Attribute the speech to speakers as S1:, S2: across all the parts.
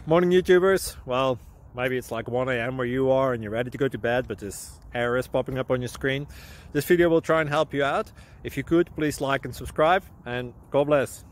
S1: Morning YouTubers. Well, maybe it's like 1 a.m. where you are and you're ready to go to bed, but this error is popping up on your screen. This video will try and help you out. If you could, please like and subscribe, and God bless.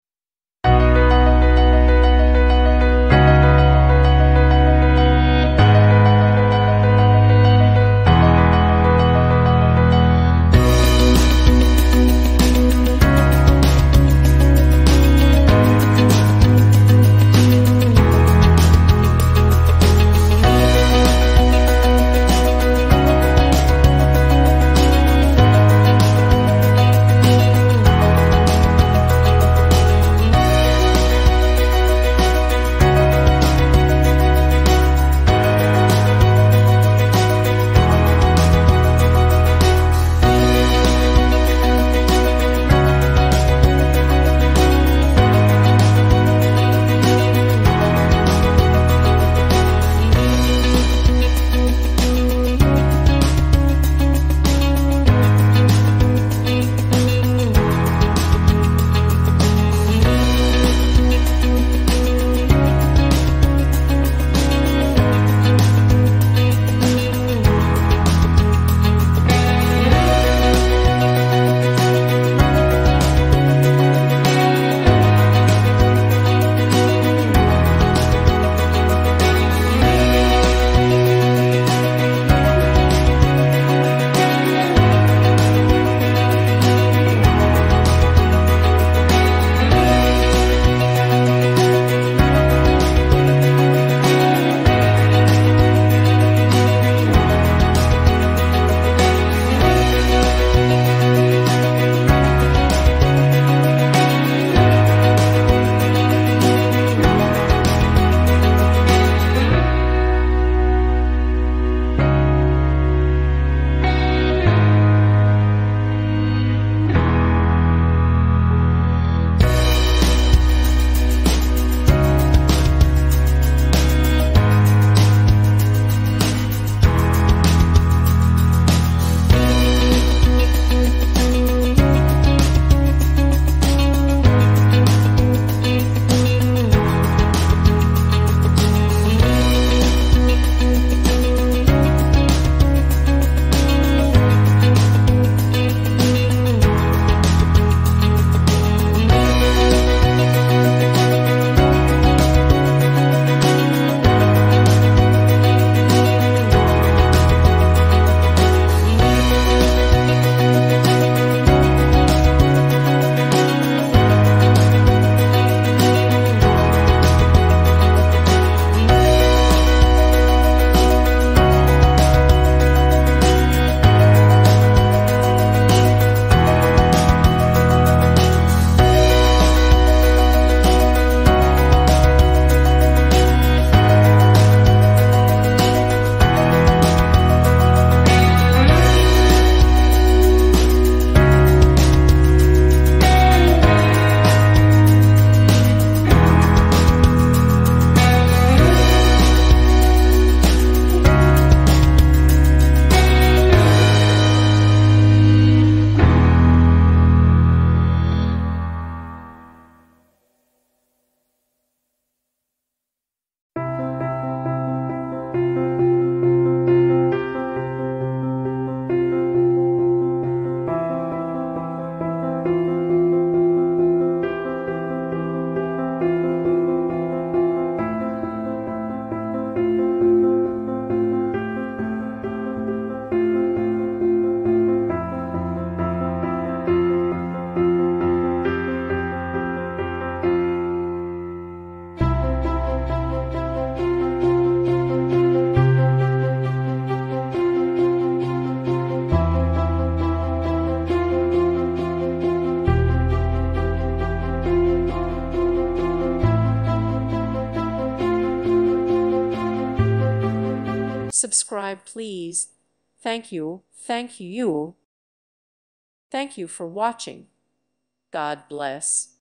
S2: Subscribe, please. Thank you. Thank you. Thank you for watching. God bless.